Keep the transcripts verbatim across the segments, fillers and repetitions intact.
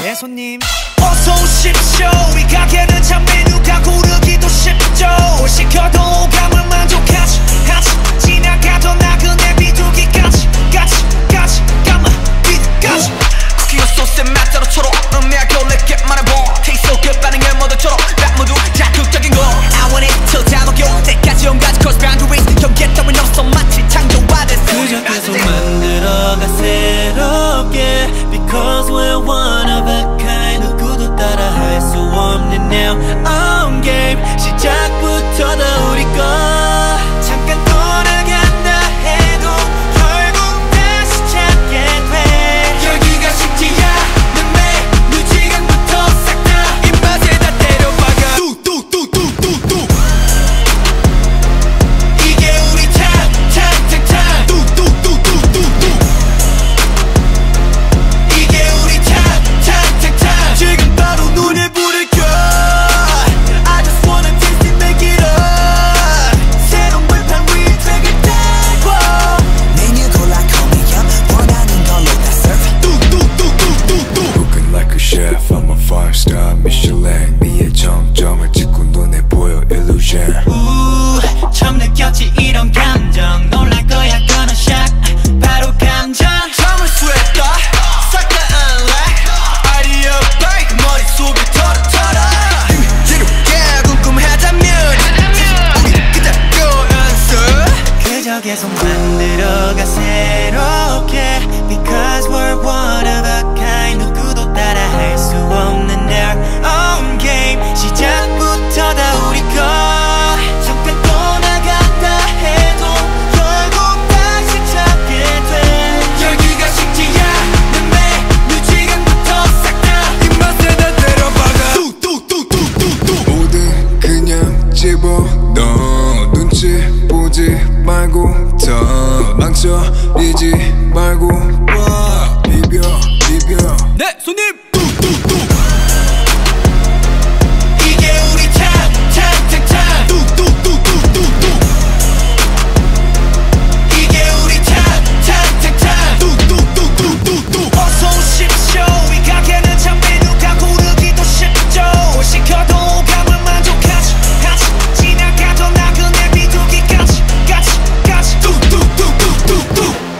네 손님 어서 오십시오. 이 가게는 참 메뉴가 고르기도 쉽죠. 시켜도 오감을 만족하지 하지 지나가던 나그네 비둘기까지 까지 까지 까만 빛까지 쿠키와 소스의 맛 따로 초록 음미하고 내게 말해봐 Taste so good 반응을 모두처럼 딱 모두 자극적인 거 I want it till 다 녹여 때까지 온갖 cross boundaries 경계 따윈 없어 마치 창조화된 그저 계속 만들어가 새롭게 Because we're one of a kind 누구도 따라 할 수 없는 now own game 시작부터 다 우리 거 잠깐 돌아간다 해도 결국 다시 찾게 돼 열기가 식지 않는 매 누지각부터 싹 다 입맛에 다 때려박아 뚝뚝뚝뚝뚝뚝 이게 우리 탕탕탕탕 뚝뚝뚝뚝뚝뚝 이게 우리 탕탕탕탕 지금 바로 눈에 불을 켜 I just wanna taste it make it up 새로운 불판 위에 트랙을 달고 메뉴 골라 call me up 원하는 걸로 다 serve 뚝뚝뚝뚝뚝뚝 Cooking like a chef, I'm a five star Michelin 미의 정점을 찍고 눈에 보여 illusion 우 처음 느꼈지 이런 감정 놀랄 거야 gonna shock 바로 감정 처음을 스웩다 싹 다 unlock 아이디어 break 머릿속에 털어 털어 지루게 궁금하다면 우리 그대로 answer 그저 계속 만들어가 새롭게 Because we're one of a kind 누구도 따라 할 수 없는 their own game 시작부터 다 우리 거 잠깐 떠나간다 해도 결국 다시 찾게 돼 열기가 식지 않는 매 누지각부터 싹 다 입맛에 다 때려박아 뚝뚝뚝뚝뚝뚝 뭐든 그냥 집어넣어 눈치 보지 말고 더 망설이지 말고 와 비벼 비벼 네 손님 이게 우리 탕탕탕탕 뚝뚝뚝뚝뚝뚝 이게 우리 탕탕탕탕 뚝뚝뚝뚝뚝뚝 어서 오십시오. 이 가게는 참 메뉴가 고르기도 쉽죠. 시켜도 오감을 만족하지 하지 지나가던 나그네 비둘기까지 까지 까지 뚝뚝뚝뚝뚝뚝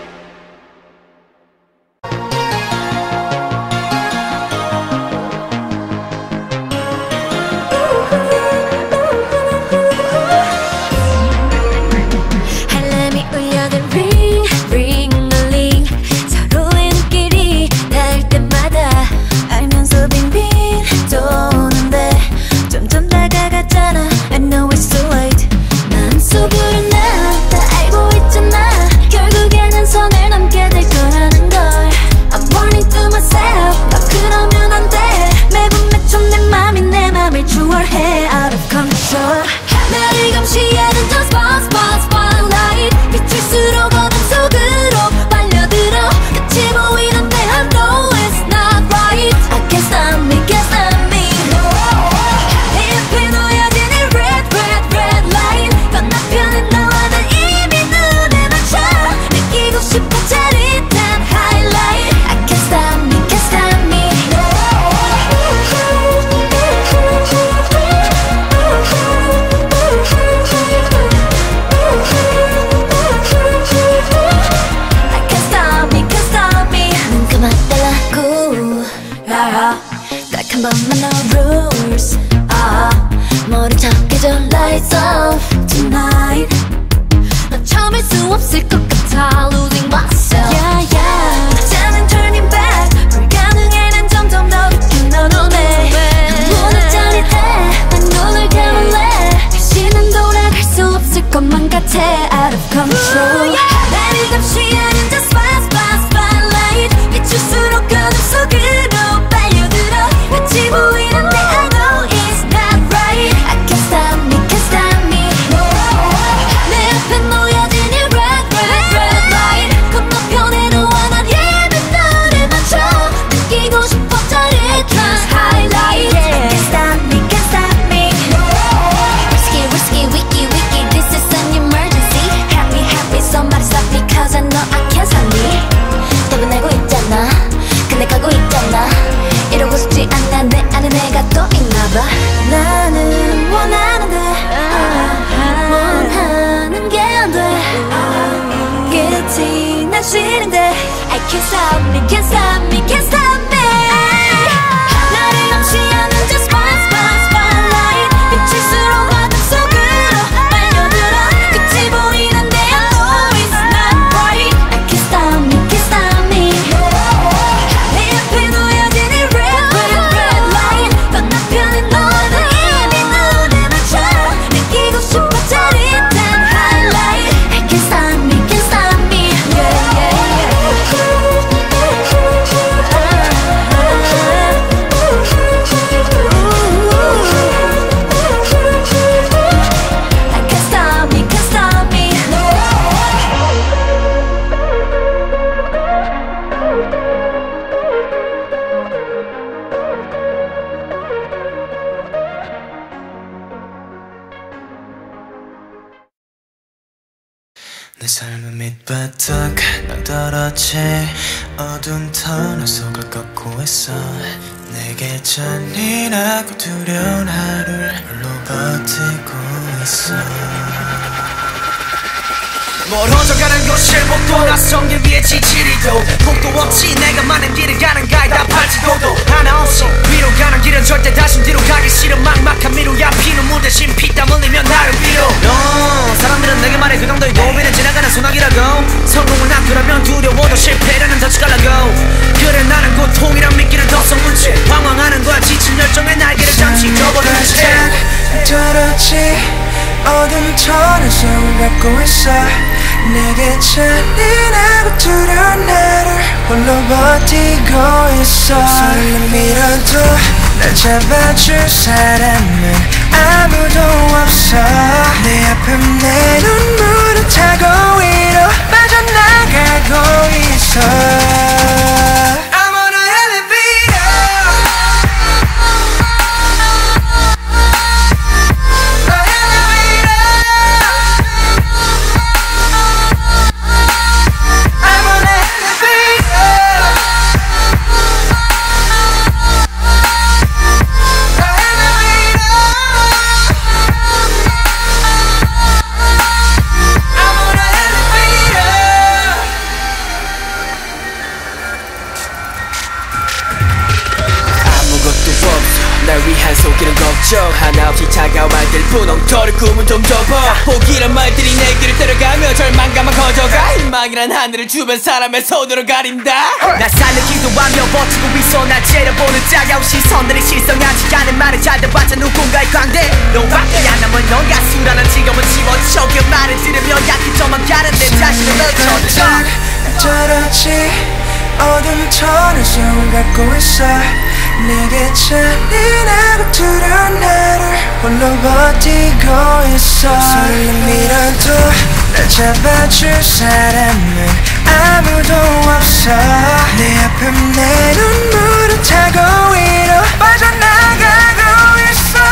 알람이 울려든 ring ring ring 서로의 눈길이 닿을 때마다 알면서 빙빙 도는데 점점 다가갔잖아 I know it's too late 마음속으로 나 다 알고 있잖아 결국에는 선을 넘게 될 거라는 걸 I'm warning to myself 너 그러면 안돼 매번 맺힌 내 맘이 내 맘을 추월해 out of control 나를 감시하는 저 spot spot spotlight 비출수록 어둠 속으로 빨려들어 끝이 보이는데 I know it's not right I can't stop me can't stop me 내 옆에 놓여진 이 red red red light 건너편에 너와 난 이미 눈에 맞춰 느끼고 싶어 짜릿한 highlight I can't stop me can't stop me I can't stop me, can't stop me 눈 감아달라고 알아 딱 한 번만 no rules 아 모른 척 해줘 lights off tonight 넌 참을 수 없을 것 같아 losing myself yeah yeah 이제는 turning back 불가능해 난 점점 더 느낀 너 눈에 너무나 짜릿해 난 눈을 감을래 다시는 돌아갈 수 없을 것만 같아 out of control 나를 감시하는 저 spot spot spotlight 비출수록 어둠 속으로 빨려들어 끝이 보이는데 I know it's not right I can't stop me can't stop me 내 앞에 놓여진 이 red red red light 건너편에 너와 난 이미 너를 맞춰 느끼고 싶어 짜릿한 highlight I can't stop me can't stop me risky risky wiki wiki this is an emergency happy happy somebody stop me cause I know I can't stop 싫은데 I can't stop me, can't stop me, can't stop me 나를 감시하는 just one spot, spotlight 비칠수록 어둠 속으로 빨려들어 끝이 보이는데 I know it's not right I can't stop me, can't stop me 내 앞에 놓여진 이 red, red, red light 건너편에 너는 이미 눈에 맞춰 느끼고 싶어 짜릿한 highlight I can't stop me, can't stop me yeah, yeah, yeah. I can't stop me, can't stop me 내 삶은 밑바닥 낭떠러지 어두운 터널 속을 걷고 있어 내게 잔인하고 두려운 하루를 홀로 버티고 있어 멀어져가는 곳을 목도 낯선 길 위에 지치리도 폭도 없지 내가 많은 길을 가는 가이다 팔찌고도 하나 없이 위로 가는 길은 절대 다시 뒤로 가기 싫어 막막한 미루야 피눈물 대신 피땀 흘리면 나를 위로 no, 사람들은 내게 말해 그 정도의 도비는 지나가는 소나기라고 성공을 낳으려면 두려워도 실패라는 덫이 깔라고 그래 나는 고통이란 미끼를 더 섞은 채 방황하는 거야 지친 열정의 날개를 잠시 접어둔 채 떨어지 어둠 터널 속을 걷고 있어 내게 잔인하고 두려운 나를 홀로 버티고 있어 손을 밀어도 날 잡아줄 사람은 아무도 없어 내 아픔 내 눈물을 타고 위로 빠져나가고 있어 날 위한 속이는 걱정 하나 없이 차가운 말들 뿐 엉터리 꿈은 좀 접어 포기란 말들이 내 길을 따라가며 절망감만 커져가 희망이란 하늘을 주변 사람의 손으로 가린다 날 살리기도 하며 버티고 있어 날 째려보는 차가운 시선들이 실성하지 않은 말을 잘 들어봤자 누군가의 광대 너밖에 안 남은 넌 가수라는 직업은 집어쳐 그 말을 들으며 약해져만 가는 내 자신을 넣어줘 떨어지 어둠 터널 속을 걷고 있어 내게 잔인하고 두려운 나를 홀로 버티고 있어 손을 밀어도 날 잡아줄 사람은 아무도 없어 내 아픔 내 눈물을 타고 위로 빠져나가고 있어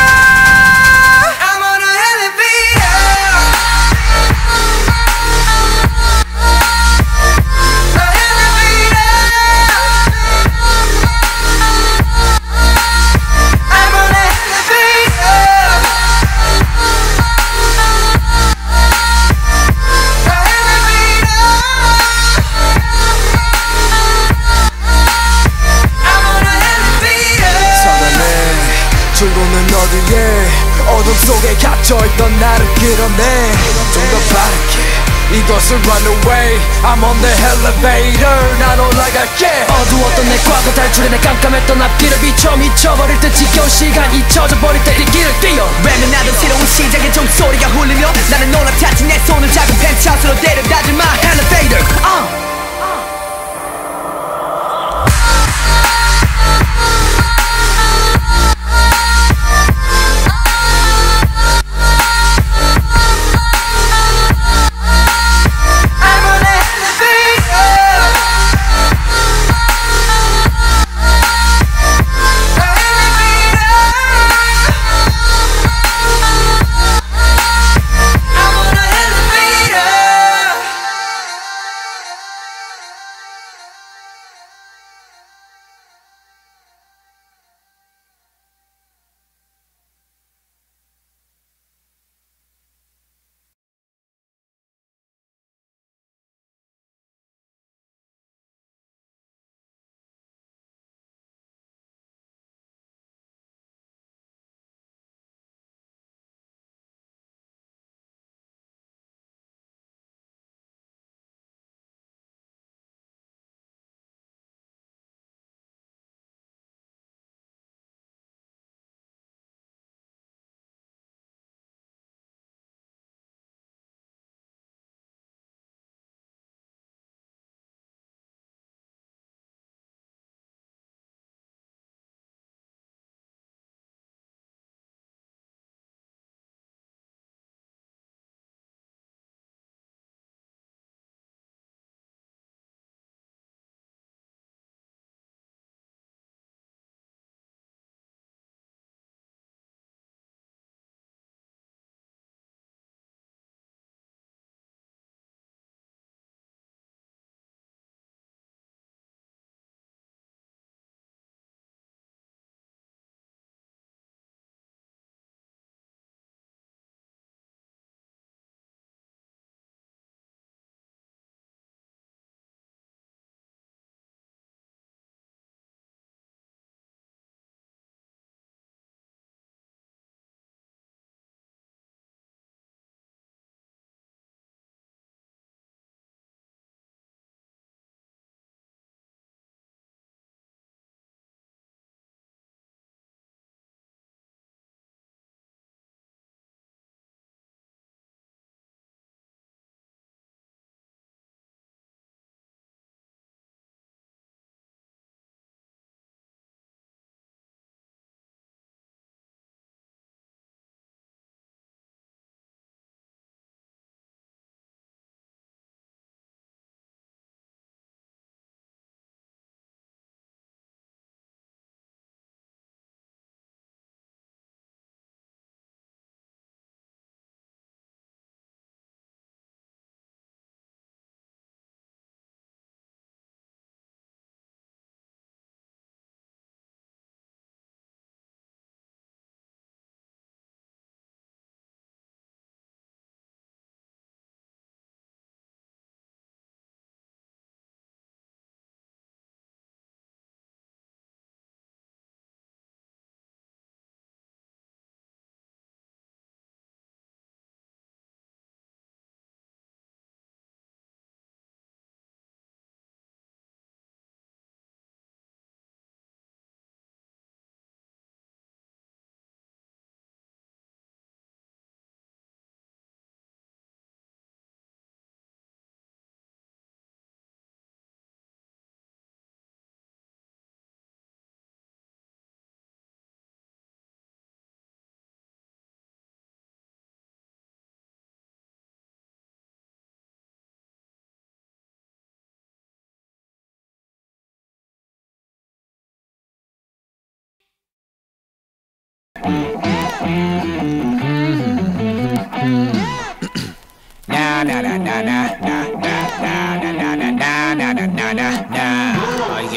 출구는 어디에 어둠 속에 갇혀있던 나를 끌어내 좀 더 빠르게 이것을 run away I'm on the elevator 난 올라갈게 어두웠던 내 과거 탈출해 내 깜깜했던 앞길을 비춰 미쳐버릴 듯 지겨운 시간 잊혀져 버릴 때 이 길을 뛰어 외면하던 새로운 시작의 종소리가 울리며 나는 올라탔지 내 손을 작은 펜트하우스로 데려다줄 my elevator uh.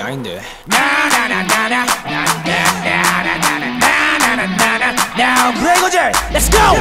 아닌데. Now Gregory, let's go.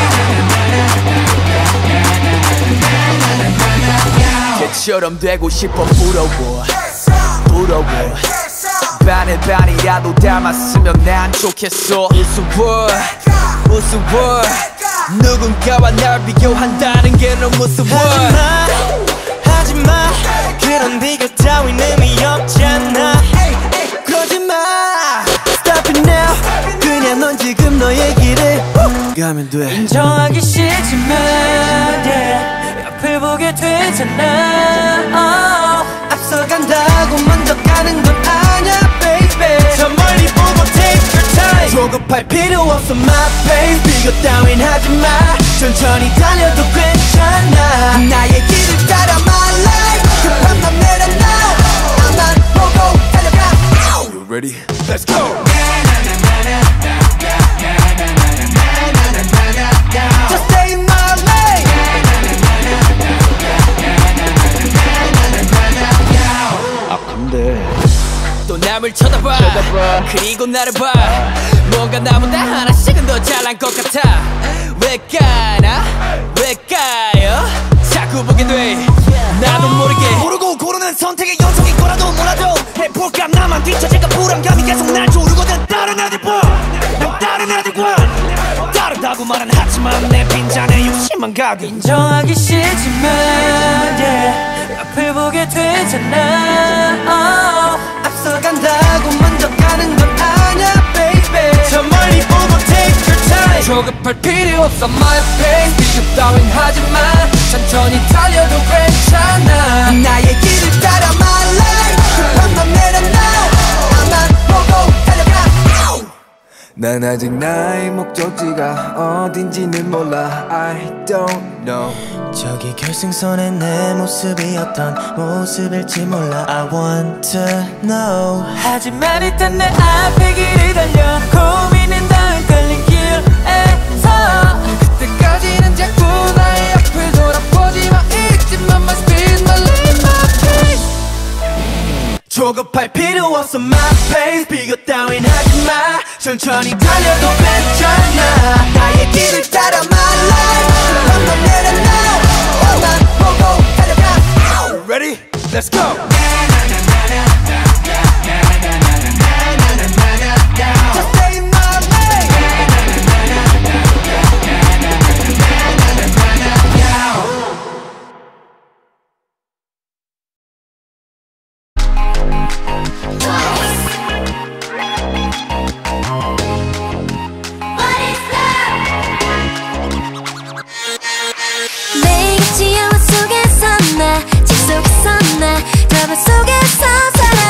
걔처럼 되고 싶어. 부러워 부러워. 반을 반이라도 닮았으면 난 좋겠어. 우스워 우스워. 누군가와 날 비교한다는 게 너무 무서워. 하지마 하지마 그런 비교 따윈 의미 없잖아. 그러지마 Stop it now. 그냥 넌 지금 너의 길을 가면 돼. 인정하기 싫지만 yeah, 옆을 보게 되잖아. oh, 앞서간다고 먼저 가는 건 아냐 baby. 저 멀리 보고 take your time. 조급할 필요 없어 my baby. 비교 따윈 하지마. 천천히 달려도 괜찮아. 나의 길을 따라 my life. 급한 맘 내려놔. 나만 보고 달려가. You ready? Let's go! Just stay in my lane. 아 근데 또 남을 쳐다봐, 쳐다봐. 그리고 나를 봐. 뭔가 나보다 하나씩은 더 잘난 것 같아. 왜 까나 왜 까요 자꾸 보게 돼. 나도 모르게 모르고 고르는 선택의 연속인 거라도 몰라도 해볼까. 나만 뒤처질까 불안감이 계속 날 조르거든. 다른 애들과 난 다른 애들과 다르다고 말은 하지만 내 빈잔에 욕심만 가득. 인정하기 싫지만 yeah, 옆을 보게 되잖아. oh, 앞서간다고 먼저 가는 건 아냐 baby. 저 멀리 보고 take your time. 조급할 필요 없어 my pace. 비교 따윈 하지마. 천천히 달려도 괜찮아. 나의 길을 따라 my life. 급한 맘 내려놔. 나만 보고 달려가. 난 아직 나의 목적지가 어딘지는 몰라. I don't know. 저기 결승선에 내 모습이 어떤 모습일지 몰라. I want to know. 하지만 일단 내 앞에 길을 달려. 고민은 다 헷갈린 길에서. 그때까지는 자꾸 나의 앞을 돌아보지마. 잊지만 my speed my life my pace. 조급할 필요 없어 my pace. 비교 따윈 하지마. 천천히 달려도 괜찮아. 나의 길을 따라 my life. 급한 맘 내려놔. 나만 보고 달려가. Ready? Let's go! Just stay in my lane. 매일 지하와 속에서 나 집 속에서 나 드라마 속에서 살아.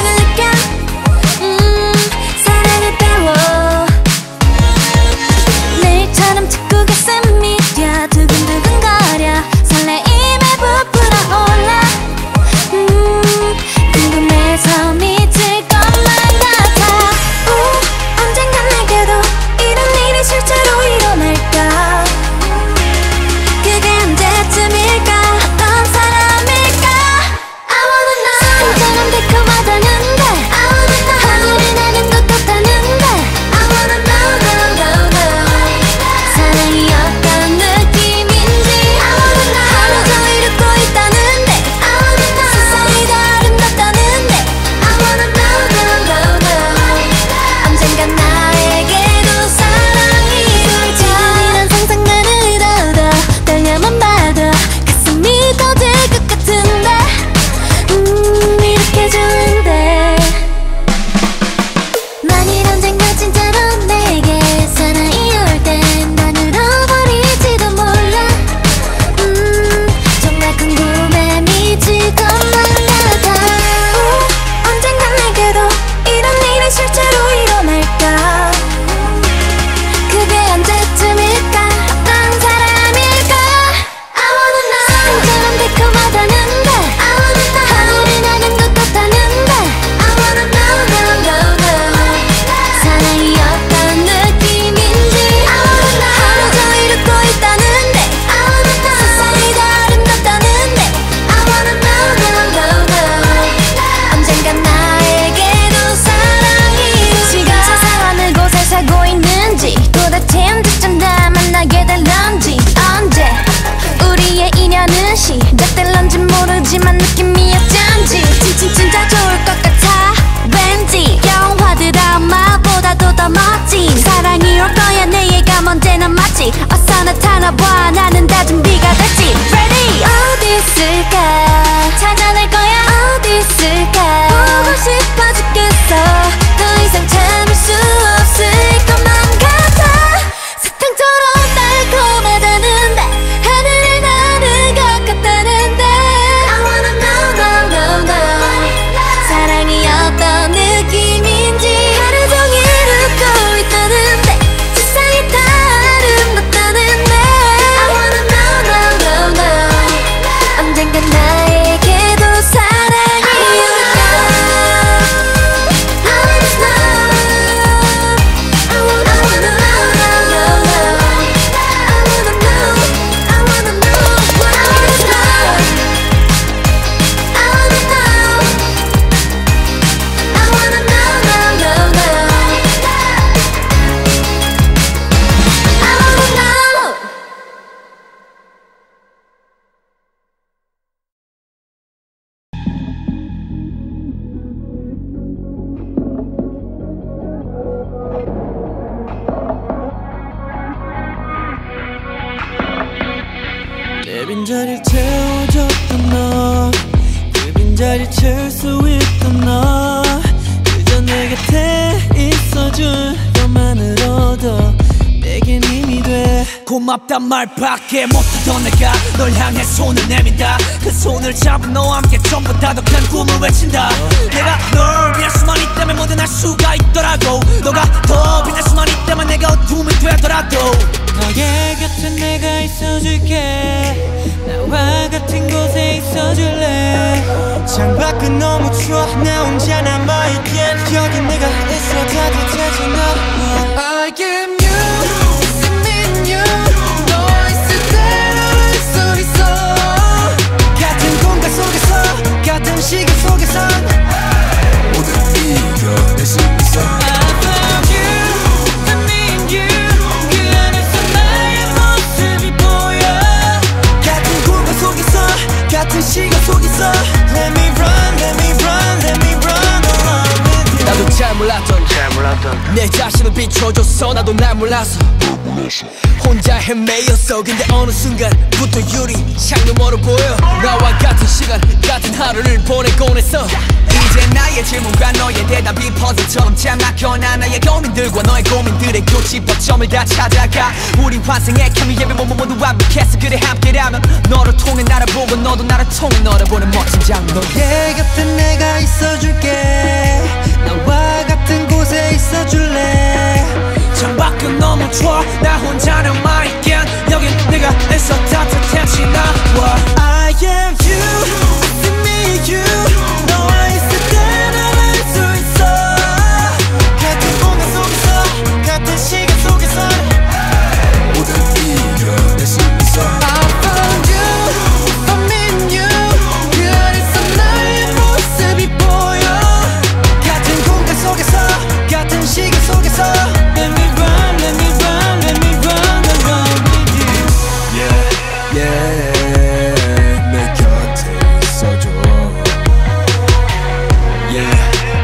빈자리를 채워줬던 너, 그 빈자리를 채울 수 있던 너, 그저 내 곁에 있어준 것만으로도 내겐 힘이 돼. 고맙단 말밖에 못하던 내가 널 향해 손을 내민다. 그 손을 잡은 너와 함께 전부 다 더 큰 꿈을 외친다. 내가 널 빛날 수만 있다면 뭐든 할 수가 있더라고. 너가 더 빛날 수만 있다면 내가 어둠이 되더라도 너의 곁에 내가 있어줄게. 나와 같은 곳에 있어줄래. 창밖은 너무 추워 나 혼자 남아있기엔 여기 내가 있어 따뜻해져. 너 I am you, I'm in you. 너 있을 때로 할 수 있어. 같은 공간 속에서 같은 시간 속에서 모든 이겨낼 수 있어. I found you, I need you. 그 안에서 나의 모습이 보여. 같은 공간 속에서 같은 시간 속에서 Let me run, let me run, let me run along with you. 나도 잘 몰랐던, 잘 몰랐던 내 자신을 비춰줬어. 나도 날 몰라서 혼자 헤매였어. 근데 어느 순간부터 유리 창너머로 보여. 나와 같은 시간 같은 하루를 보내곤 했어. 이제 나의 질문과 너의 대답이 퍼즐처럼 장막혀나 나의 고민들과 너의 고민들의 교집합점을 다 찾아가. 우리 환생의 케미 예배 모두 모두 완벽했어. 그래 함께라면 너를 통해 나를 보고 너도 나를 통해 너를 보는 멋진 장면. 너의 곁에 내가 있어줄게. 나와 같은 곳에 있어줄래. 창밖은 너무 추워 나 혼자 남아있기엔 여긴 내가 있어 따뜻해지 나와. I am you, I need you. 너와 있을 때 난 할 수 있어. 같은 공간 속에서 같은 시간 속에서 모든 이겨낼 수 있어. I found you, I'm in you. 그 안에서 나의 모습이 보여. 같은 공간 속에서 같은 시간 속에서 Let me run, let me run, let me run along with you. Yeah, yeah, 내 곁에 있어줘. Yeah,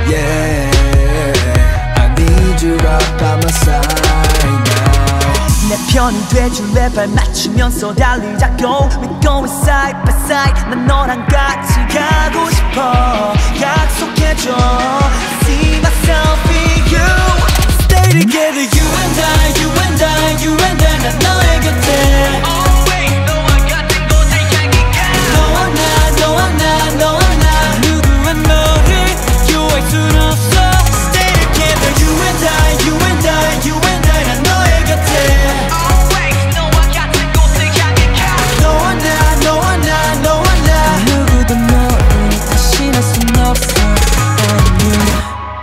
yeah, I need you right by my side now. 내 편이 돼줄래. 발 맞추면서 달리자고. We going side by side. 난 너랑 같이 가고 싶어. 약속해줘. See myself in you. Stay together, you and I, you and I, you and I. 난 너의 곁에. Always 너와 같은 곳에 향해 가. 너와 나, 너와 나, 너와 나. 누구와 너를 유할 순 없어. Stay together, you and I, you and I, you and I. 난 너의 곁에. Always 너와 같은 곳에 향해 가. 너와 나, 너와 나, 너와 나. 누구도 너를 대신할 순 없어. I'm you.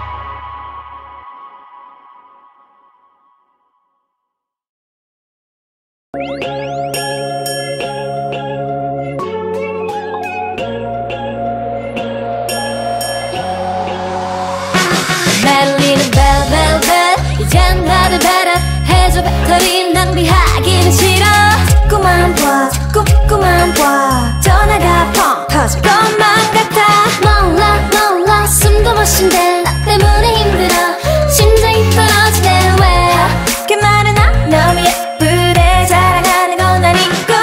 메릴리는 벨벨벨 이젠 나를 배려해줘. 배터리 낭비하기는 싫어. 자꾸만 봐 자꾸만 봐 전화가 펑 터질 것만 같아. 몰라 몰라 숨도 못 쉰대. 나 때문에 힘들어. 심장이 떨어지네. 왜 그렇게 말은 안 너무 예쁘대. 자랑하는 건 아니고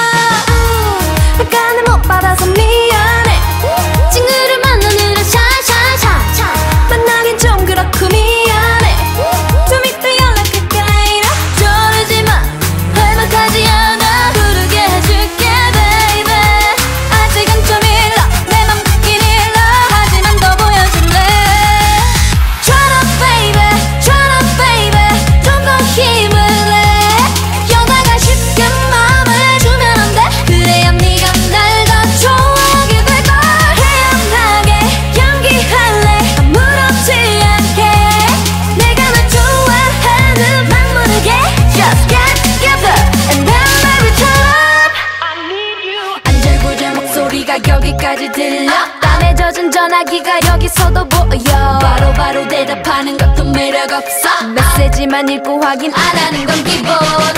약간은 못 받아서 미안해. 친구를 만나느라 샤샤샤 만나긴 좀 그렇고 미안해. 좀 이따 연락할게 이래. 저러지마 할만하지 않아. 부르게 해줄게 baby. 아직은 좀 일러 내 맘 갖긴 일러. 하지만 더 보여줄래. Turn up baby, turn up baby. 좀 더 힘을 내. 여다가 쉽게 마음을 주면 안 돼. 그래야 네가 날 더 좋아하게 될걸. 태연하게 연기할래. 아무렇지 않게 내가 널 좋아하는 막 모르게. Just get together and then baby turn up. I need you. 안절부절 목소리가 여기까지 들려. 땀에 젖은 전화기가 여기서도 보여. 바로바로 바로 대답하는 것도 매력 없어. 메시지만 읽고 확인 안 하는 건 기본.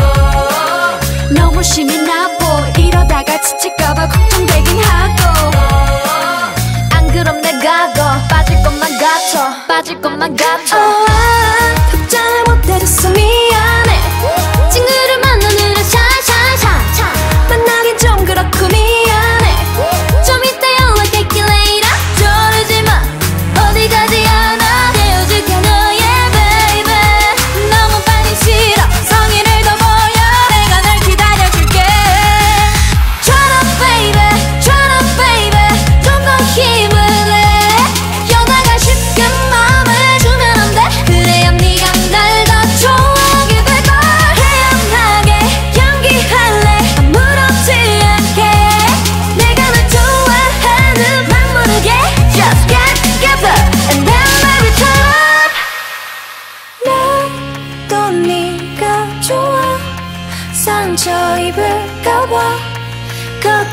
너무 심이 나보. 이러다가 지칠까봐 걱정되긴 하고. 안 그럼 내가 더 빠질 것만 같아. 빠질 것만 같아. oh, 아, 답장을 못해줬어 미안해. 친구를 만나느라 샤샤샤 만나긴 좀 그렇고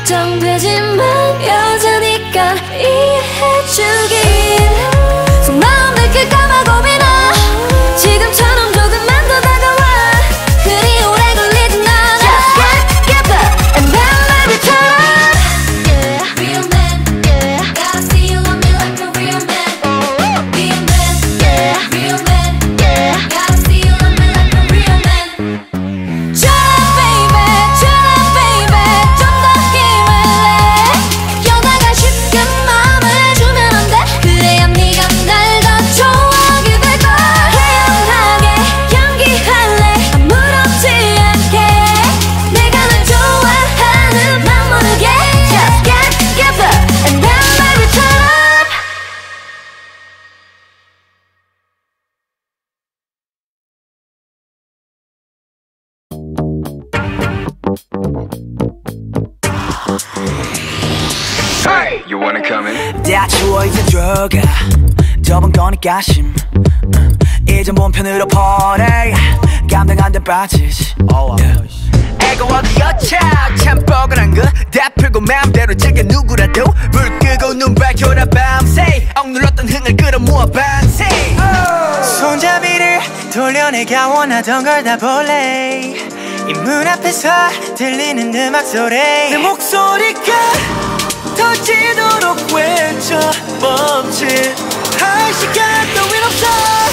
걱정되지만 여자니까 이해해주길 속마음 들킬까봐 고민아 지금처럼 조금만 더 다가와 그리 오래 걸리진 않아 Just get, get up and then let me turn up Yeah, real man, yeah Gotta see you love me like a real man Real man, yeah Real man, yeah Gotta see you love me like a real man Turn up baby, turn up baby 좀 더 힘을 내 여자가 쉽게 마음을 주면 안 돼 그래야 네가 날 더 좋아하게 될걸 태연하게 연기할래 아무렇지 않게 내가 널 좋아하는 맘 모르게 Just get, get up and then let me turn up Hey, you wanna come in? 다 추워 이제 들어가 좁은 거니까 심 이제 몸 편으로 보내 감당 안 돼 빠지지 애가 어디였자 참 뻐근한 거 다 풀고 맘대로 즐겨 누구라도 불 끄고 눈 밝혀라 밤새 억눌렀던 흥을 끌어모아 밤새 손잡이를 돌려 내가 원하던 걸 다 볼래 이 문 앞에서 들리는 음악 소리 내 목소리가 터지도록 외쳐 멈칫할 시간 따윈 없어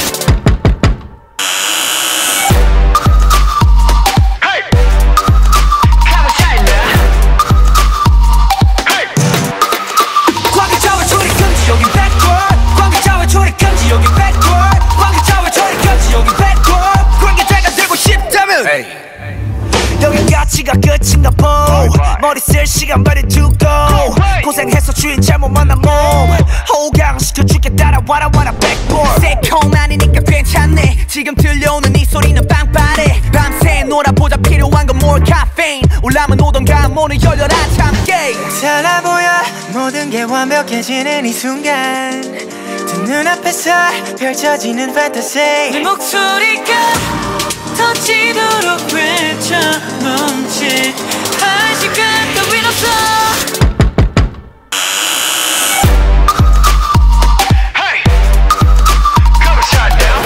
여긴 가치가 끝인가 보 머리 쓸 시간 버려두고 고생해서 주인 잘못 만난 몸 호강시켜줄게 따라와라 와라 백보드 새콤하니까 괜찮네 지금 들려오는 이 소리는 빵빠레 밤새 놀아보자 필요한 건 more caffeine 올라면 오던가 문을 열려라 참깨 달라 보여 모든 게 완벽해지는 이 순간 두 눈앞에서 펼쳐지는 판타지 내 목소리가 터지도록 외쳐 멈칫할 시간 따윈 없어 Hey, come and shut down.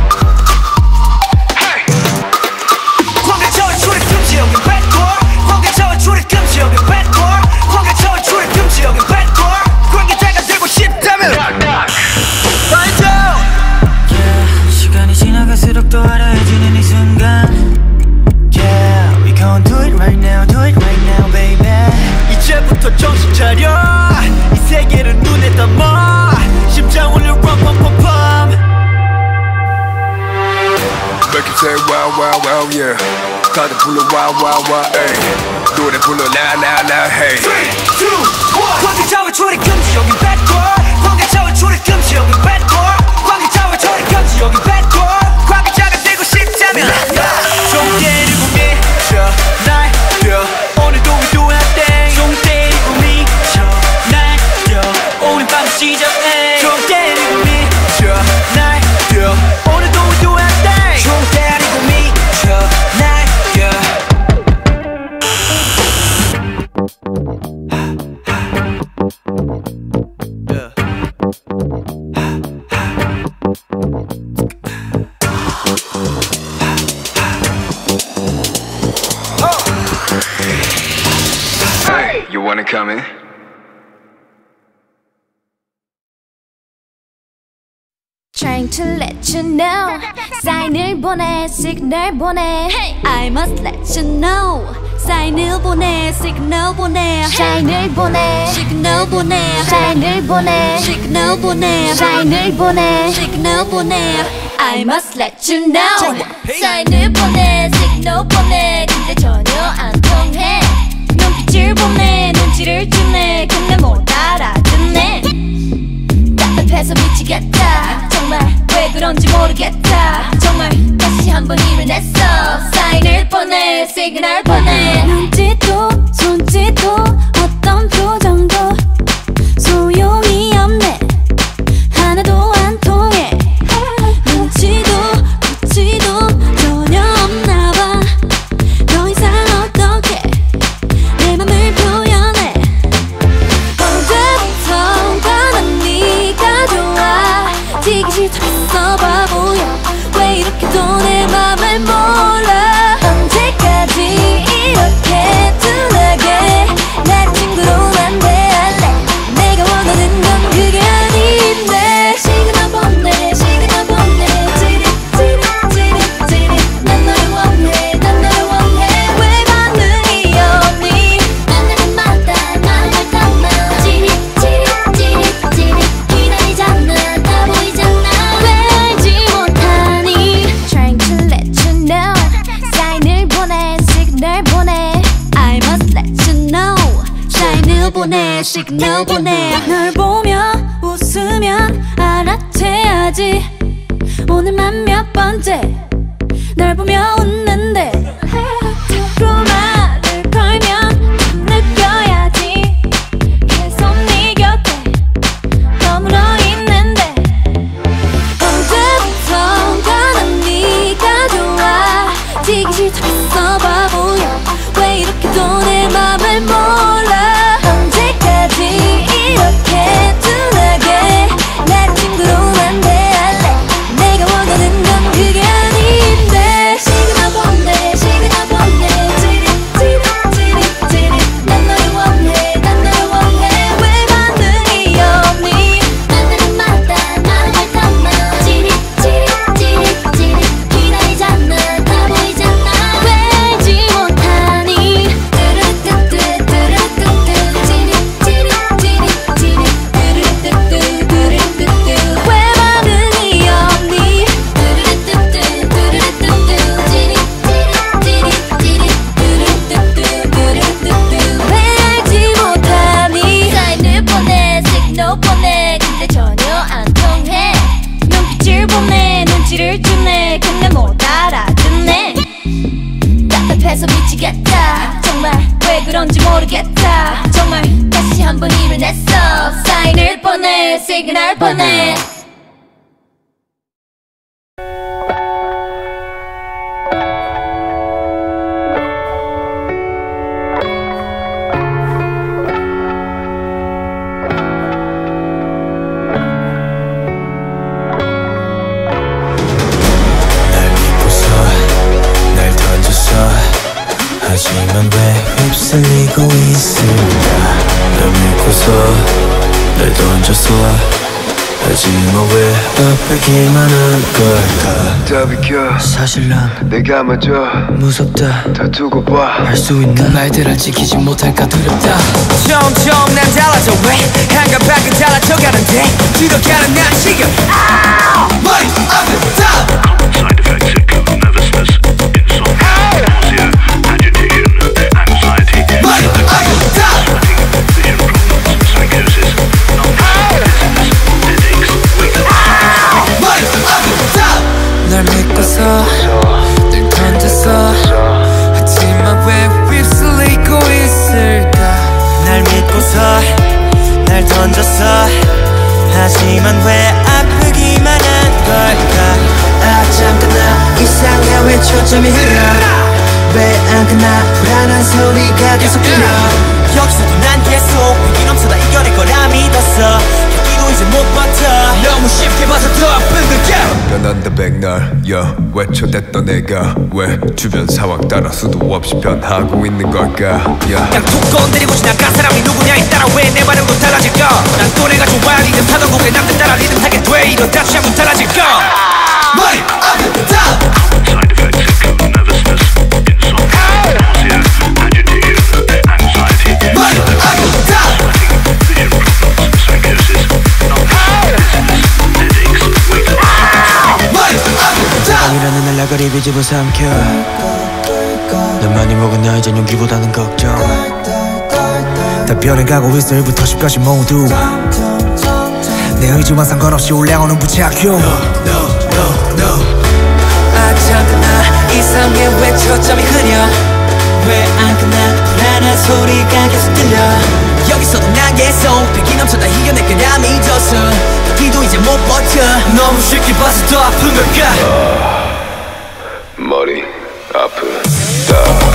Hey, 광가저울 줄이 금지 여긴 백골 광가저울 줄이 금지 여긴 백골 광가저울 줄이 금지 여긴 백골 관계자가 되고 싶다면 knock knock. Find out yeah, 시간이 지나갈수록 더 알아해지는 이 순간 Yeah, we gon' do it right now, do it right now, baby 이제부터 정신 차려 이 세계를 눈에 담아 심장 울려 럼럼럼럼 Make it say wow wow wow yeah. 다들 불러 wow wow wow hey. 노래 불러 la la la hey. three, two, one 광가저울 줄이 금지 여긴 백골 광가저울 줄이 금지 여긴 백골 광가저울 줄이 금지 여긴 백골 관계자가 되고 싶다면 좀 때리고 미쳐 날려 오늘도 we do our thing 좀 때리고 미쳐 날려 오늘 밤 시작해 좀 때리고 미쳐 날려 오늘도 we do our thing 좀 때리고 미쳐 날려 Hey, you wanna come in? Trying to let you know 사인을 보내 시그널 보내 I must let you know 사인을 보내 시그널 보내 사인을 보내 시그널 보내 사인을 보내 시그널 보내 사인을 보내 시그널 보내 I must let you know 사인을 보내 시그널 보내 근데 전혀 안 통해 눈빛을 보내 눈치를 주네 근데 못 알아듣네 답답해서 미치겠다 정말 왜 그런지 모르겠다 정말 다시 한번 일을 냈어 사인을 보내 시그널 보내 눈짓도 손짓도 어떤 표정도 소용이 없네 하나도 안 통해 눈치도 코치도 전혀 없나봐 더 이상 어떻게 내 맘을 표현해 보내 시그널 보내 널 보며 웃으면 알아채야지 오늘만 몇 번째 날 보며 웃는데 그 말을 걸면 느껴야지 계속 네 곁에 머물러 있는데 언제부턴가 난 네가 좋아 지기 싫다면서 바보야 왜 이렇게도 내 맘을 몰라 언제까지 이렇게 둔하게 날 친구로만 대할래 내가 원하는 건 그게 아닌데 시그널 보내 시그널 보내 찌릿 찌릿 찌릿 찌릿 난 너를 원해 난 너를 원해 왜 반응이 없니 만나는마다 나를 담아 찌릿 찌릿 찌릿 찌릿 기다리잖아 다 보이잖아 왜 알지 못하니 뚜루뚜뚜 뚜루뚜뚜 찌릿 찌릿 찌릿 찌릿 뚜루뚜뚜 뚜루뚜뚜 왜 반응이 없니 뚜루뚜뚜 뚜루뚜뚜 찌릿 찌릿 찌릿 찌릿 뚜루뚜뚜 뚜루뚜뚜 왜 알지 못하니 사인을 보내 시그널 보내 근데 전혀 안 통해 눈빛을 보내 눈치를 주네 근데 못 알아듣네 답답해서 미치겠다 정말 왜 그런지 모르겠다 정말 다시 한번 일을 냈어 사인을 보내 시그널 보내 날 믿고서 날 던졌어 하지만 왜 휩쓸리고 있을까 날 믿고서 날 던졌어 하지만 왜 아프기만 한 걸까 다 비켜 사실 난 내가 먼저 무섭다 다 두고 봐 할 수 있는 그 말들을 지키지 못할까 두렵다 점점 난 달라져 왜 한가하게 달라져가는데 들어가는 난 지금 머리 앞에 다 Side effects include nervousness, insomnia, nausea, agitation, anxiety, 머리 앞에 다 vision problems, psychosis, non-dizziness, headaches, weakness. 머리 앞에 다 날 믿고서 날 던졌어 하지만 왜 휩쓸리고 있을까 날 믿고서 날 던졌어 하지만 왜 아프기만 한 걸까 아 잠깐 나 이상해 왜 초점이 흐려 왜 안 끝나 불안한 소리가 계속 들려 여기서도 난 계속 위기 넘쳐다 이겨낼 거라 믿었어 여기도 이제 못 버텨 너무 쉽게 봐서 더 아픈 걸까 변한다 백날 야 외쳐댔던 내가 왜 주변 상황 따라 수도 없이 변하고 있는 걸까 야 그냥 툭 건드리고 지나간 사람이 누구냐에 따라 왜 내 반응도 달라질까 난 또래가 좋아 리듬 타던 곡에 남들 따라 리듬 타게 돼 이러다 취하면 달라질까 머리 앞에 다 Side effects include nervousness, insomnia, nausea, agitation, anxiety, 머리 앞에 다 vision problems, psychosis, non-dizziness, headaches, weakness. 머리 앞에 다 밤이라는 날라가리 비집어 삼켜 난 많이 먹은 나 이젠 용기보다는 걱정 다 변해가고 있어 일부터 십까지 모두 내 의지와 상관없이 올라오는 부작용 아 잠깐 나 이상해 왜 초점이 흐려 왜 안 끝나 불안한 소리가 계속 들려 여기서도 난 계속 패기 넘쳐다 이겨낼 거라 믿었어 여기도 이제 못 버텨 너무 쉽게 봐서 더 아픈 걸까 머리 아프다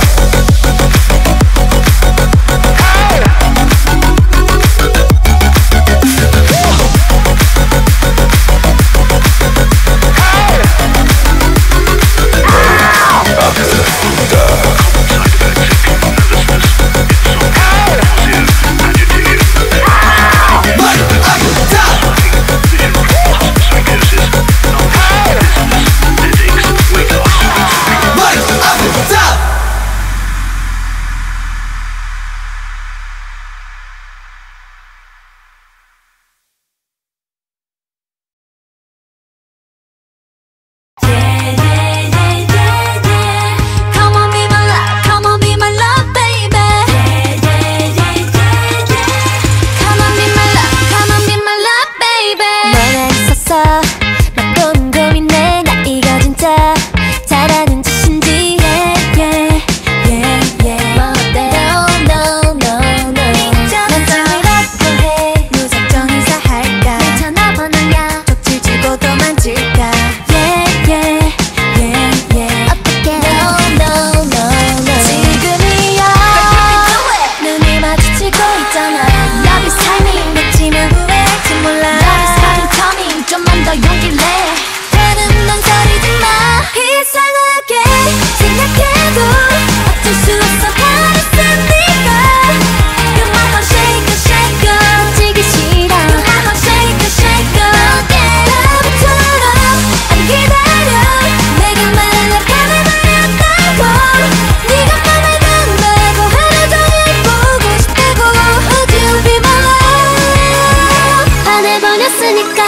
버렸으니까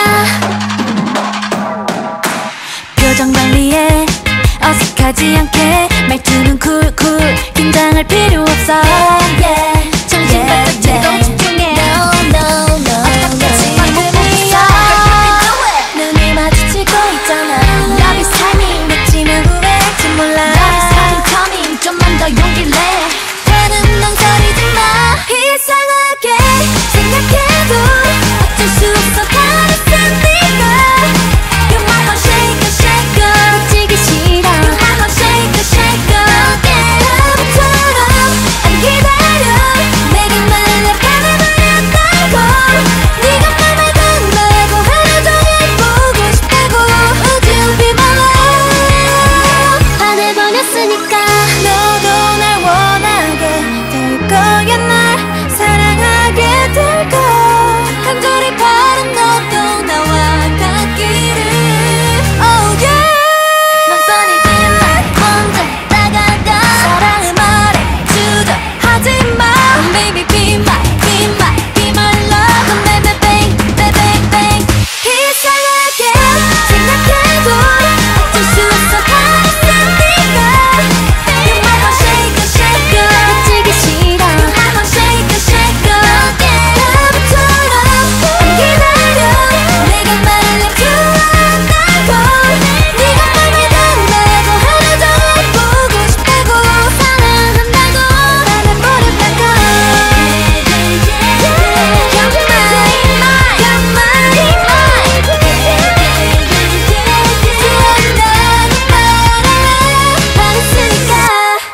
표정 관리에 어색하지 않게 말투는 쿨쿨 긴장할 필요 없어 yeah. 정신 바짝 차리고 집중해 No no no 어떡하지 방금이야 눈이 마주치고 있잖아 Love is timing 늦지면 후회할지 몰라 Love is coming coming 좀만 더 용기를 내 더는 망설이지 마 이상하게 생각해도 어쩔 수 없어 버렸으니까 You're my heart shaker shaker 놓치기 싫어 You're my heart shaker shaker 너처럼 안 기다려 내게 말려 반해버렸다고 네가 말 말도 말고 하루 종일 보고 싶다고 Would you be my love 반해버렸으니까 너도 날 원하게 될 거야 날 사랑하게 될 거야 간절히 바란 너도 나와 같기를 Oh yeah 넌 뻔히지 마 혼자 다가가 사랑을 말해주자 하지마 Oh baby be my be my be my love Oh baby bang bang bang bang 이상하게 생각해도 어쩔 수 없어 버렸으니까 You're my heart shaker shaker 놓치기 싫어 You're my heart shaker shaker 나부터럼 안 기다려 내가 말려 좋아한다고 네가 말 말도 말고 하루 종일 보고 싶다고 사랑한다고 반해버렸다고 You're mine mine You're mine mine 좋아한다고 말해 반했으니까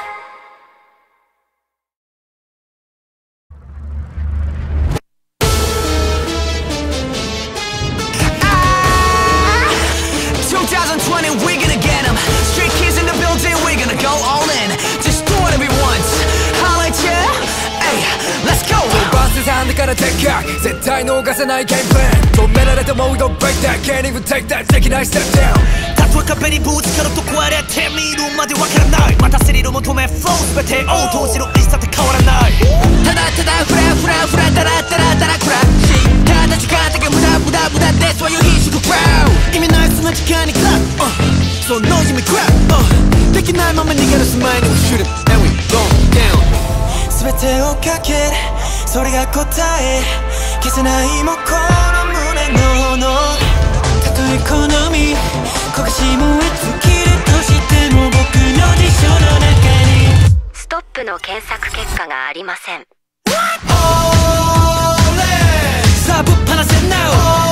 twenty twenty, we're gonna get 'em. Street kids in the building, we're gonna go all in. Just do whatever we want. Holla at ya. Hey, let's go. 좁은 세상을 가라 대각 세타에 녹아서 나의 game plan Don't matter at the moment, don't break that Can't even take that, take it, I step down たとえ壁にぶつかると壊れてみるまでわからないまたスリル求め Flow 全てを投じる意志だって変わらないただただフラフラフラダラダラダラクラッシーただ時間だけ無駄無駄無駄 That's why you hit the ground 意味ないその時間にクラップ、uh, その意味クラップ、uh, できないまま逃げ出す前に We shoot it and we go down 全てをかけるそれが答え消せないもこの胸の炎たとえ好み焦がし燃え尽きるとしても僕の辞書の中にストップの検索結果がありませんさあぶっ放せ Now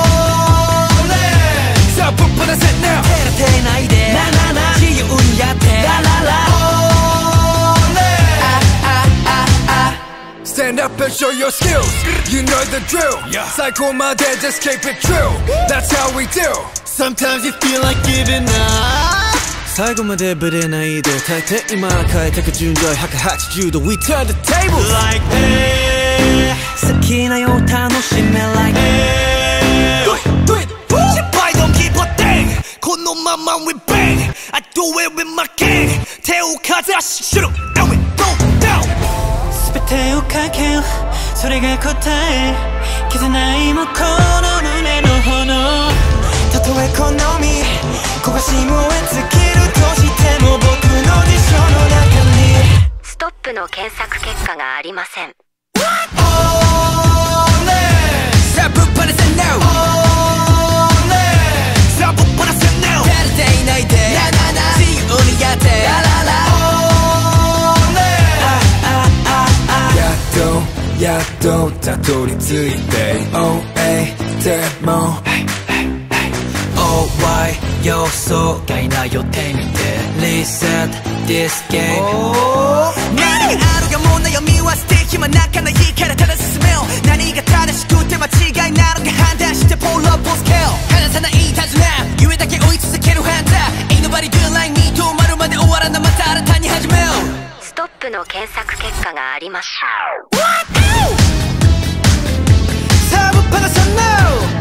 자, 뿜빠나 set now 照れてないでななな自由にやってラララ Stand up and show your skills You know the drill Psycho my dad, just keep it true That's how we do Sometimes you feel like giving up 最後までぶれないで大抵今変えてく順序ひゃくはちじゅうど We turn the tables Like hey 好きなよ楽しめ Like hey Do it, do it 失敗 don't keep a thing このまま we bang I do it with my gang 手をかざし Shoot 'em and we go down 全てをかけるそれが答え消せないもこの胸の炎たとえ好み焦がし燃え尽きるとしても僕の辞書の中にストップの検索結果がありませんさあぶっ放せ Now さあぶっ放せ Now 照れていないでななな自由にやってラララやっとやっとたどり着いて オーエー でもオーワイ 予想外な予定見て Reset this game 何があるかもう悩みは捨て暇なかないからただ進めよう何が正しくて間違いなのか判断してポールアップスケール離さない手綱夢だけ追い続けるハンター Ain't nobody do like me 止まるまで終わらなまた新たに始めようストップの検索結果がありましたさあぶっ放せ Now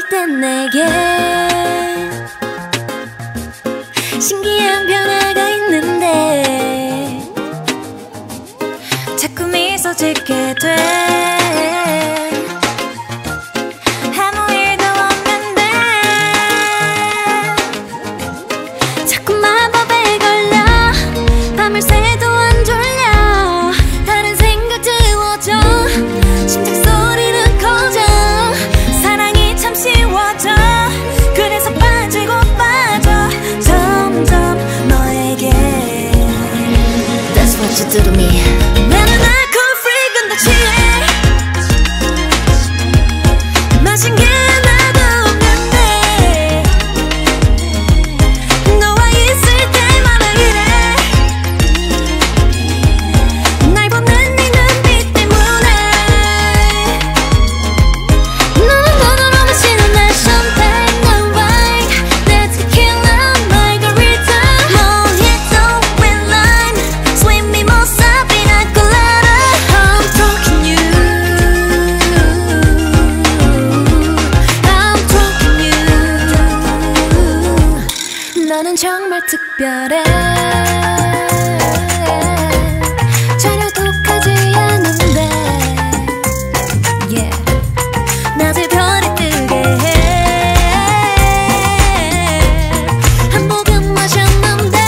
땐 내게 신기한 변화가 있는데 자꾸 미소 짓게 돼. 아무 일도 없는데 자꾸 마법에 걸려 밤을 새도 안 졸려. 다른 생각 지워져 심장 소리는 커져. 사랑이 참 쉬워져. 그래서 빠지고 빠져 점점 너에게. That's what you do to me. 나는 alcohol freak 근데 취해. 마신 게 하나도 없는데 너와 있을 때마다 이래. 날 보는 네 눈빛 때문에. 너는 너는 마시는 내 champagne 난 wine 내 tequila margarita mojito with lime sweet mimosa pina colada. I'm talking you I'm talking you. 너는 정말 특별해. 전혀 독하지 않은데 yeah. 낮에 별이 뜨게 해. 한 모금 마셨는데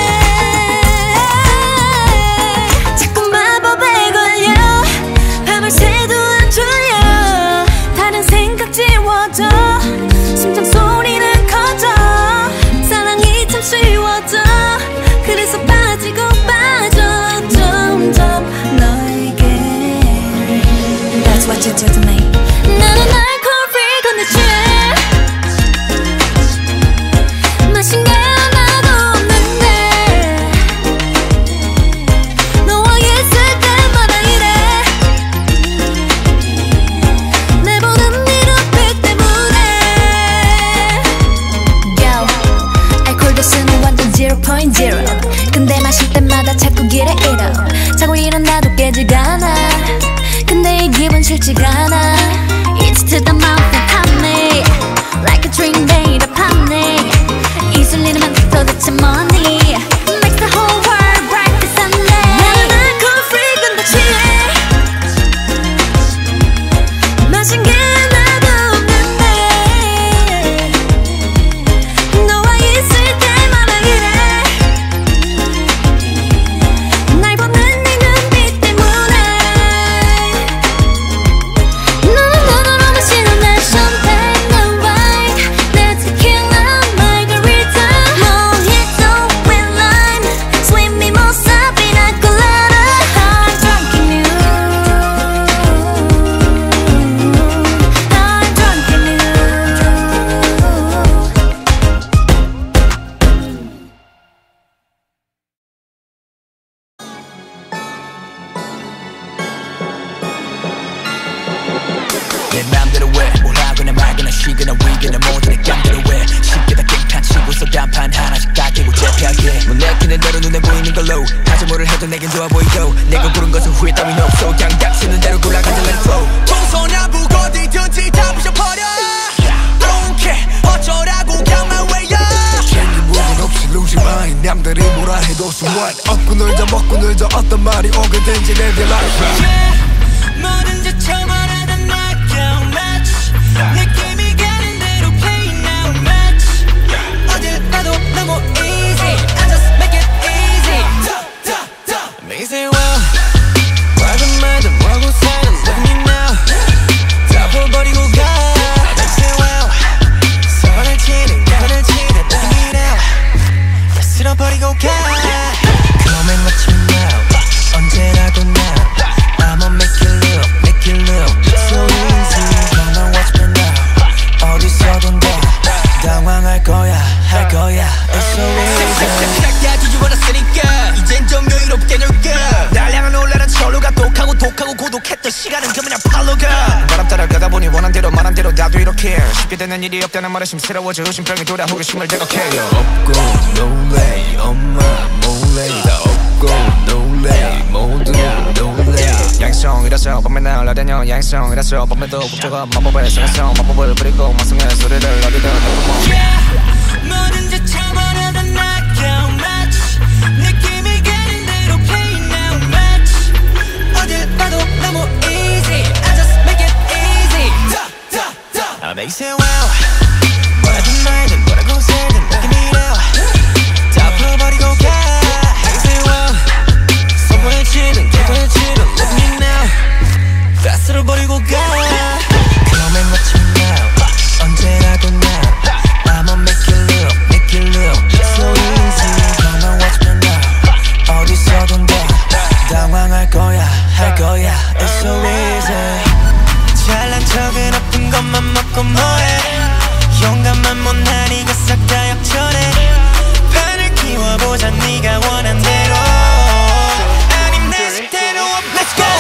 자꾸 마법에 걸려. 밤을 새도 안 졸려. 다른 생각 지워져. 심장 소리는 커져. 사랑이 참 쉬워져. 그래서 빠지고 빠져 점점 너에게. That's what you do to me. 나는 alcohol free 근데 취해. 마신 게 하나도 없는데 너와 있을 때마다 이래. 내 보는 네 눈빛 때문에. Yo, 알코올 도수는 완전 zero point zero. 근데 마실 때마다 자꾸 길에 잃어. 자고 일어나도 깨지가 않아. 근데 이 기분 싫지가 않아. It's to the mouth and pop me like a drink made of honey. 이슬리는 맘 도대체 뭐니. Makes the whole world bright as sunday. 나는 alcohol free 근데 취해. 마신 게 하나도 없는데 너와 있을 때마다 이래. 날 보는 네 눈빛 때문에. 너는 너는 마시는 내 champagne 난 wine 내 tequila margarita mojito with lime sweet mimosa pina colada. I'm drunken you I'm drunken you. 내 맘대로 왜 뭘 하거나 말거나 쉬거나 위거나 모든 내 감대로 왜 쉽게 다 깽판 치고서 간판 하나씩 깎이고 재피하게 뭐 내키는 대로 눈에 보이는 걸로 하지 뭐를 해도 내겐 좋아 보이고 내가 고른 것은 후회 따윈 없어 그냥 닥치는 대로 굴러가자 let it flow. 동서남북 어디든지 다 부셔버려 I don't care 어쩌라고 그냥 my way up. 챙긴 부분 없이 lose your mind. 남들이 뭐라 해도 so what. 얻고 놀자 먹고 놀자 어떤 말이 오게든지 live your life. 뭐든지 처음하라던 knockout match 느낌이 가는 대로 play now match 어딜 가도 너무 easy I just make it easy. They say well 밝은 말도 뭐고 사는 let me know 다 버리고 가. They say well 선을 치는 간을 치는 let me know 다 쓸어버리고 가. Come and watch me now 언제라도 now I'ma make you look, make you look so easy. Come and watch me now 어디서든 다 당황할 거야 할 거야 It's so easy. 야 뒤집어놨으니까 이젠 좀 여유롭게 놀까. 날 향한 올라란 철로가 독하고 독하고 고독했던 시간은 그 그냥 팔로가. 바람 따라가다 보니 원한 대로 말한 대로 나도 이렇게 쉽게 되는 일이 없다는 말에 심스러워져 의심병이 돌아 호기심을 자극해요. 없고 놀래 엄마 몰래 다 없고 놀래 모두 놀래 양성이라서 밤에 날아다녀 양성이라서 밤에도 국제가 마법의 성성 마법을 부리고 마성의 소리를 어디든 내뿜어 yeah. 뭐든지 참아내도 knockout match 느낌이 가는 대로 play now match 어딜 봐도 너무 easy I just make it easy da, da, da. I make you say wow 뭐라든 말든 뭐라고 살든 느낌이 나 다 풀어버리고 가 make you say wow 선보여 치든 개도여 치든 let me know 다 쓸어버리고 가 Come and watch me now 언제라도 now I'ma make you look, make you look It's so easy Come and watch me now 어디서든 다 당황할 거야, 할 거야 It's so easy 잘난 척은 아픈 것만 먹고 뭐해 용감한 못난 이거 싹 다 역전해 판을 키워보자 네가 원한 대로 아님 내 식대로 Let's go!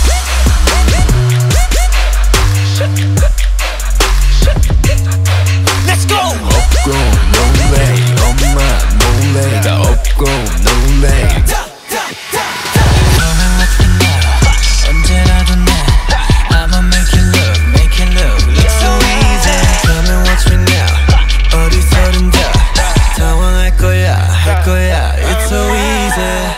Let's go! 없고 놀래 엄마 몰래 다 없고 놀래 Come and watch me now 언제라도 나 I'ma make you look, make you look Look so easy Come and watch me now 어디서든 다 당황할 거야, 할 거야 It's so easy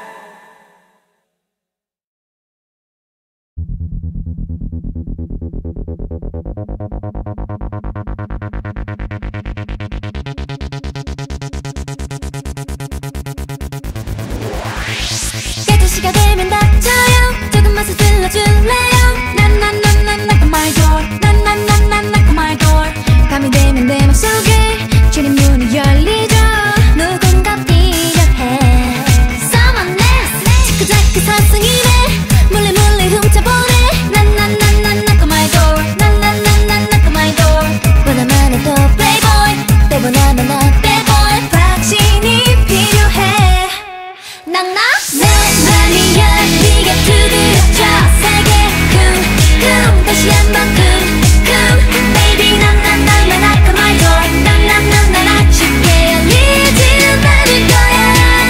열두 시가 되면 닥쳐요 조금만 서둘러줄래요 난난난난 knock on my door 난난난난 knock on my door 밤이 되면 내 맘속에 주린 문이 열리죠 누군가 필요해 Someone else 자꾸자꾸 상상이네 몰래 몰래 훔쳐보네 난난난난 knock on my door 난난난난 knock on my door 원하면 해도 playboy 빼보나마 나 bad boy 확신이 필요해 낭낭 내 맘이 열리게 두드려줘 세게 쿵쿵 다시 한번 쿵쿵 Baby 난난난 난 knock on my door 난난난 난 아쉽게 열리지는 않을 거야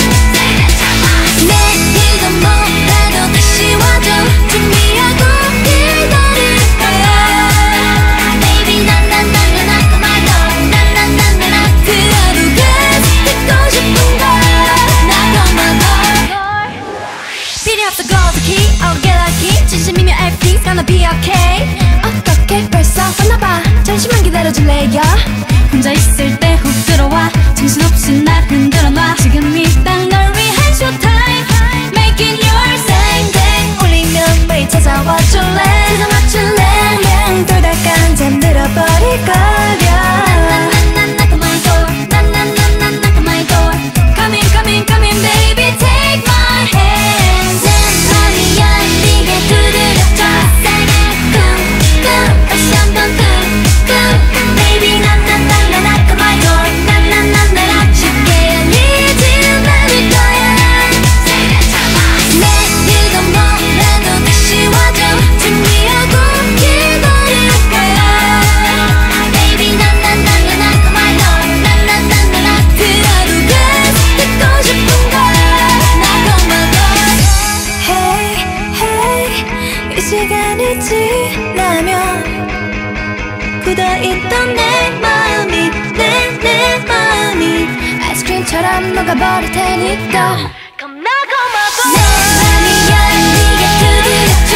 내일도 뭐라도 다시 와줘 준비하고 기다릴 거야 Baby 난난난 난 knock on my door 난난난 난 들어도 계속 듣고 싶은 걸 knock on my door 필요 없어 go the key I'll get lucky 진심이면 everything's gonna be okay 어떻게 벌써 왔나봐 잠시만 기다려줄래요 혼자 있을 때 훅 들어와 정신없이 날 흔들어놔 지금 이 딱 널 위한 showtime Making your same thing 울리면 매일 찾아와 줄래 세상 맞출래 맹 돌다간 잠들어버릴 거려 난난난 knock on my door 난난난 knock on my door Come in come in come in baby take my hand 내 맘이 열리게 두드려줘 세게 쿵쿵 다시 한번 쿵쿵 Baby 난난난 난 knock on my door 난난난 날 아쉽게 열리지는 않을 거야 내일도 뭐라도 다시 와줘 준비하고 기다릴 거야 Baby 난난난 난 knock on my door 난난난 날 들어도 계속 듣고 싶은 걸 knock on my door Hey hey 이 시간이 지나면 굳어있던 내 마음이 내 내 마음이 아이스크림처럼 녹아버릴 테니까 Come knock on my door 내 맘이 열리게 두드려줘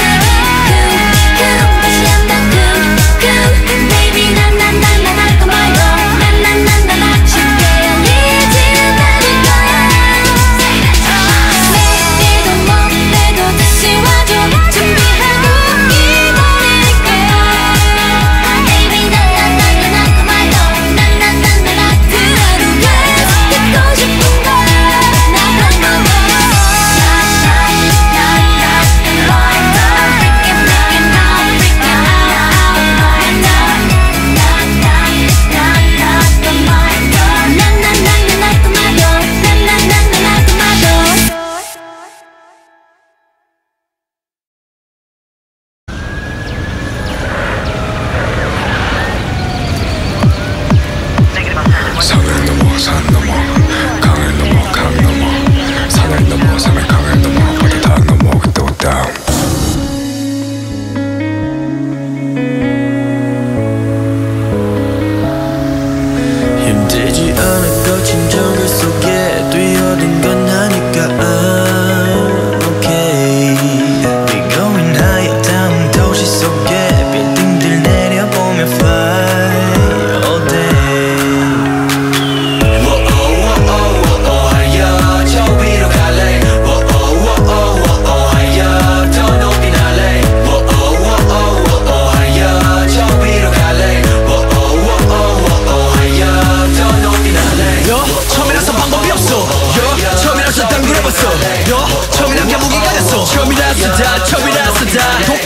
쿵쿵 다시 한번 쿵쿵 Baby 난난난 난 knock on my door 난난난 난 아쉽게 열리지는 않을 거야 내일도 뭐래도 다시 와줘 준비하고 기다릴 거야 Baby 난난난 난 knock on my door 난난난 난 들어도 계속 듣고 싶은 걸 knock on my door 산을 넘어 산 넘어 강을 넘어 강 넘어 산을 넘어 산을 강을 넘어 바다 다 넘어 또 down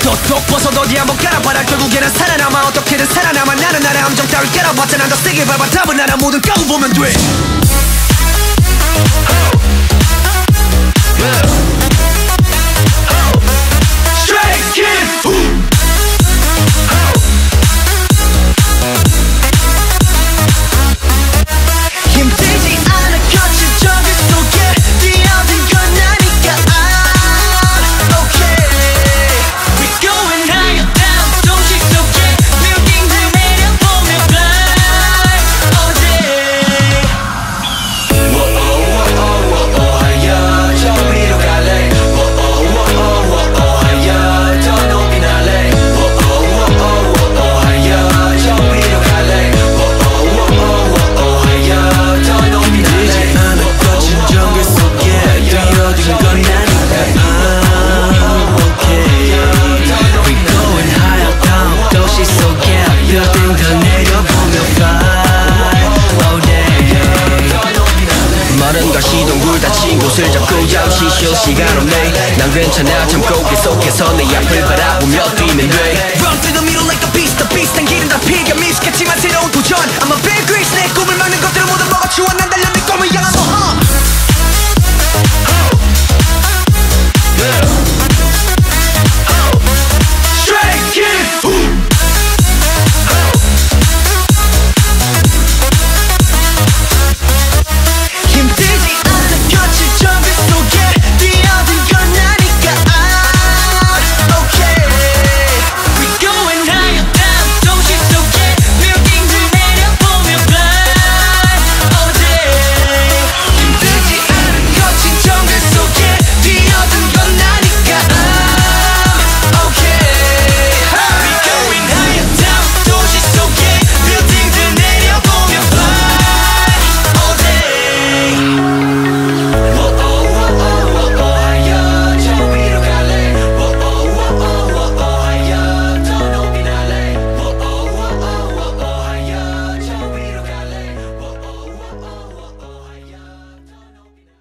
톡톡 벗어도 어디 한번 깔아봐라 결국에는 살아남아 어떻게든 살아남아 나는 나의 함정 따위 깔아봤자 더 세게 밟아 답은 하나 뭐든 까고 보면 돼 Straight Kid 힘들지 않아 거친 저기 속에 뛰어든 건 나니까 Okay We're going higher down 도시 속에 빌딩들 내려보며 fly all day 워오워오워오 하여 저 위로 갈래 워오워오워오 하여 더 높이 날래 워오워오워오 하여 저 위로 갈래 워오워오워오 하여 더 높이 날래 힘들지 않아 거친 정글 속에 뛰어든 건 나니까 I'm okay We going higher down 도시 속에 빌딩들 내려보며 fly all day 모든 걸 시동굴 닫힌 곳을 잡고 잠시 쉴 시간 없네 난 괜찮아 참고 계속해서 내 앞을 바라보며 뛰면 돼 Run through the middle like a beast the beast 난 길은 다 피가 미숙했지만 새로운 도전 I'm a big grace 내 꿈을 막는 것들을 모두 먹어치워 난 달려 내 꿈을 향한 모험 Straight Kid 힘들지 않아 거친 정글 속에 뛰어든 건 나니까 Okay We're going higher down 도시 속에 빌딩들 내려보며 fly all day 힘들지 않아 거친 정글 속에 뛰어든 건 나니까 Okay We're going higher down 도시 속에 빌딩들 내려보며 fly all day 워오워오워오 하여 저 위로 갈래 워오워오워오 하여 더 높이 날래 워오워오워오 하여 저 위로 갈래 워오워오워오 하여 더 높이 날래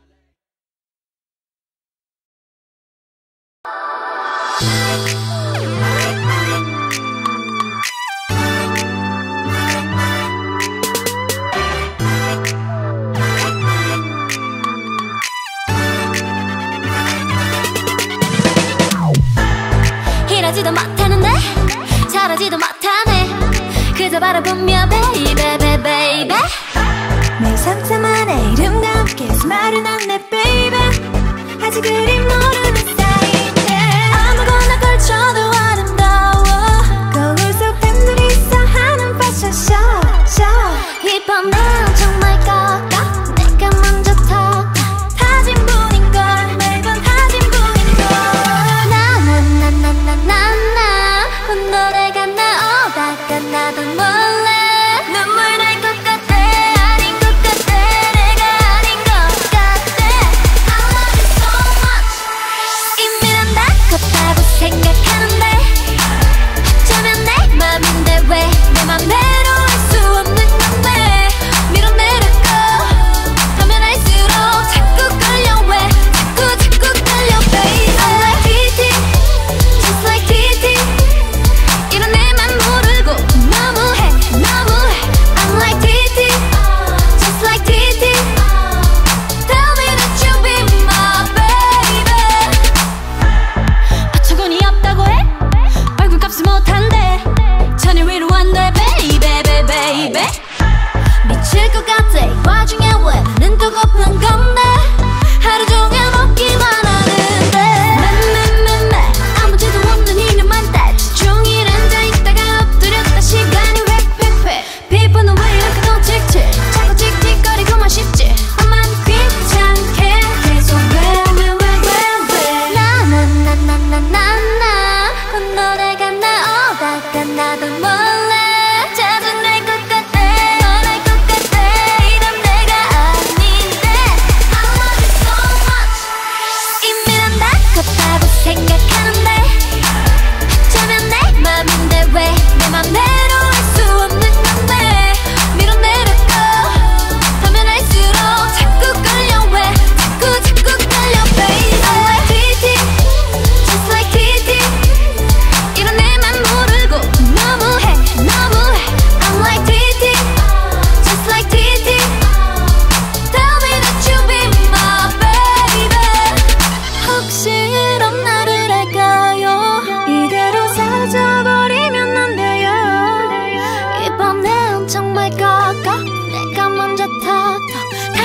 이러지도 못하는데 잘하지도 못하네 그저 바라보며 baby baby baby 내 상상만의 이름과 함께 스마일은 안내 baby 아직 그리 모르는 사이인데 아무거나 걸쳐도 아름다워 거울 속 팬들이 있어 하는 패션쇼 힙합 난 정말 꺾어 내가 먼저 턱 타진 분인걸 매번 타진 분인걸 나나나나나나 노래가 나오다가 나도 몰래 눈물 날 것 같아 아닌 것 같아 내가 아닌 것 같아 I love you so much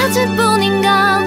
사라질 뿐인가